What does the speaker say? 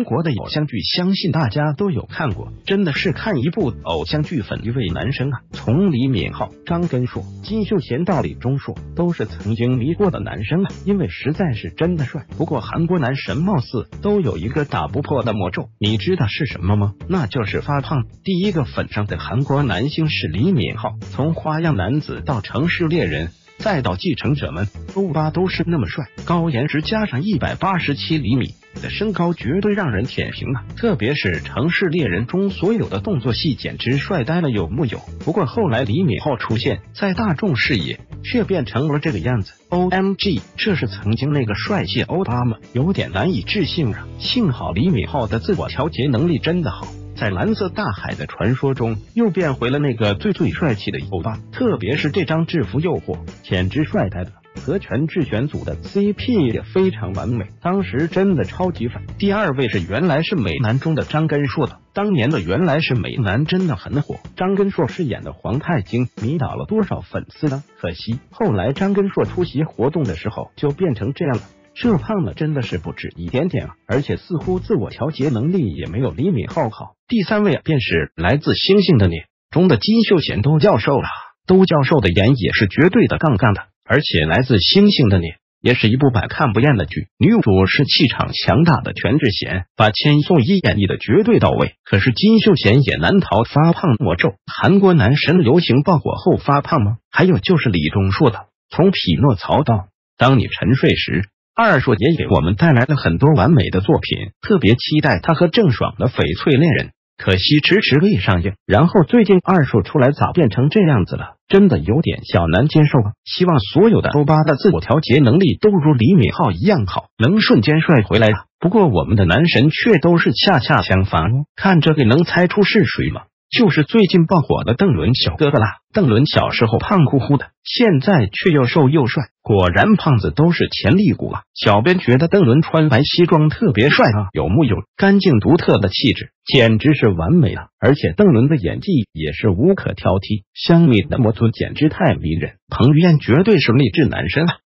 中国的偶像剧，相信大家都有看过，真的是看一部偶像剧粉一位男生啊。从李敏镐、张根硕、金秀贤到李钟硕，都是曾经迷过的男生啊，因为实在是真的帅。不过韩国男神貌似都有一个打不破的魔咒，你知道是什么吗？那就是发胖。第一个粉上的韩国男星是李敏镐，从花样男子到城市猎人，再到继承者们，欧巴都是那么帅，高颜值加上187厘米的身高，绝对让人舔屏啊！特别是城市猎人中所有的动作戏，简直帅呆了，有木有？不过后来李敏镐出现在大众视野，却变成了这个样子。OMG， 这是曾经那个帅气欧巴吗？有点难以置信啊！幸好李敏镐的自我调节能力真的好。在蓝色大海的传说中，又变回了那个最帅气的欧巴，特别是这张制服诱惑，简直帅呆了。和全智贤组的 CP 也非常完美，当时真的超级粉。第二位是原来是美男中的张根硕的，当年的原来是美男真的很火，张根硕饰演的皇太极迷倒了多少粉丝呢？可惜后来张根硕出席活动的时候就变成这样了。这胖了真的是不止一点点啊，而且似乎自我调节能力也没有李敏镐好。第三位便是来自星星的你中的金秀贤窦教授了，窦教授的颜也是绝对的杠杠的，而且来自星星的你也是一部百看不厌的剧，女主是气场强大的全智贤，把千颂伊演绎的绝对到位。可是金秀贤也难逃发胖魔咒，韩国男神流行爆火后发胖吗？还有就是李钟硕的从匹诺曹到当你沉睡时，二硕也给我们带来了很多完美的作品，特别期待他和郑爽的翡翠恋人，可惜迟迟未上映。然后最近二硕出来咋变成这样子了？真的有点小难接受啊！希望所有的欧巴的自我调节能力都如李敏镐一样好，能瞬间帅回来啊！不过我们的男神却都是恰恰相反哦，看这个能猜出是谁吗？就是最近爆火的邓伦小哥哥啦。邓伦小时候胖乎乎的，现在却又瘦又帅，果然胖子都是潜力股啊！小编觉得邓伦穿白西装特别帅啊，有木有干净独特的气质，简直是完美了。而且邓伦的演技也是无可挑剔，香米的模图简直太迷人，彭于晏绝对是励志男神啊！